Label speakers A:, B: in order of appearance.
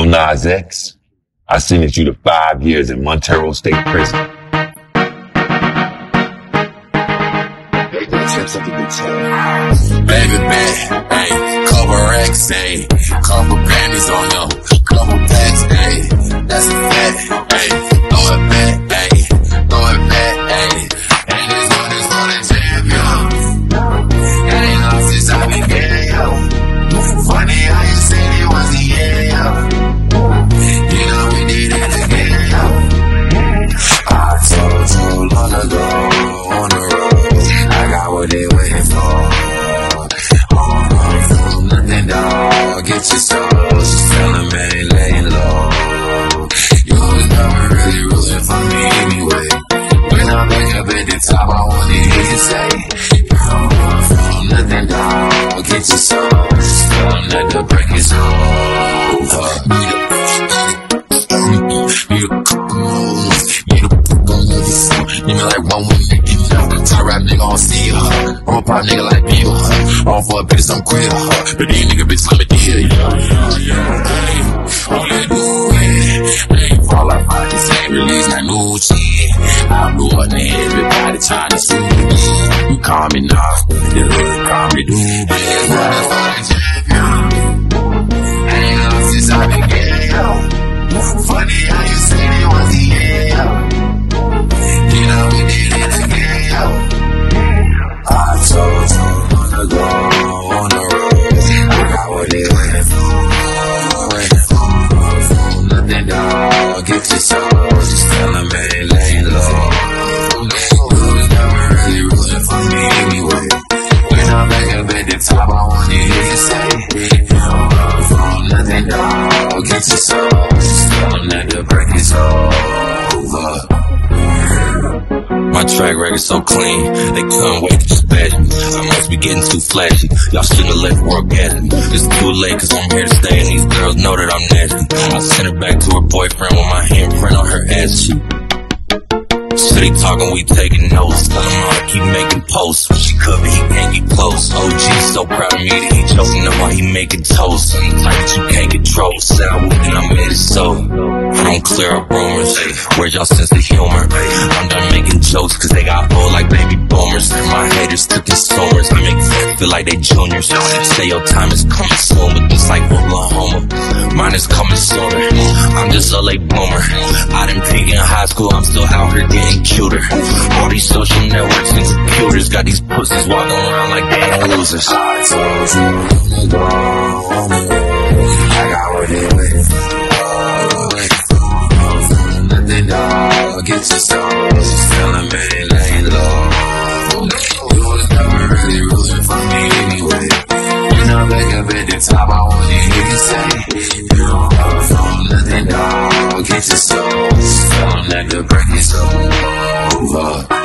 A: Nas X, I sentenced you to 5 years in Montero State Prison.
B: Baby back, ayy, couple racks, ayy, couple Grammys on them, couple packs, ayy, that's a fact, ayy, throw it back, ayy, throw it back, ayy, and this one is for the champion. Ain't lost since I began, yo. Funny how you said it was the end, yo. You know we did it again, yo. I told you long ago on the road, I got what they waiting for. Nothing, dog, get your soul. Just tell them man ain't laying low. You was never really rooting for me anyway. When I make up at the top, I wanna hear you say, you don't run from nothing, dog, get your soul. Just tell them that the break is over. Give me like one week, top rap nigga on seal, roll pop nigga like Beagle, all for a bitch I'm queer, but these nigga bitch let me deal, only do it, ain't fall off, I just ain't release that new shit, I blew up and everybody trying to sue me, you call me now, you call me Doobie, ain't lost since I began, yo, funny how you said it was the end, yo. You know we did it again, yo. I told you long ago on the road, I got what they waiting for. Nothing, dog, get your soul. Just tell them ain't laying low. You was never really rooting for me anyway. When I'm back up at the top, I wanna hear you say, you don't run from nothing, dog, get your soul. Just tell them that the break is over. My track record so clean, they couldn't wait to just bash me. I must be getting too flashy, y'all shouldn't have let the world gas me. It's too late cause I'm here to stay and these girls know that I'm nasty. I sent her back to her boyfriend with my handprint on her ass cheek. City talking, we taking notes. Tell him how to keep making posts. When she could be, he can't get close. OG so proud of me that he choking up while he making toast. Like that you can't control. Said I would and I made it so. I don't clear up rumors. Where's y'all sense of humor? I'm done making jokes cause they got old like baby boomers. My haters took consumers. I make fans feel like they juniors. Say your time is coming soon, but just like Oklahoma, mine is coming sooner. I'm just a late bloomer. I didn't peak in high school, I'm still out here getting cuter. All these social networks and computers got these pussies walking around like they ain't losers. I told you long ago, I got what they waiting for. Nothing, dog, get your soul. Just tell them ain't laying low. You was never really rooting for me anyway. When I'm back up at the top, I wanna hear you say, you don't run from nothing, dog, get your soul. Just tell them that the break is over.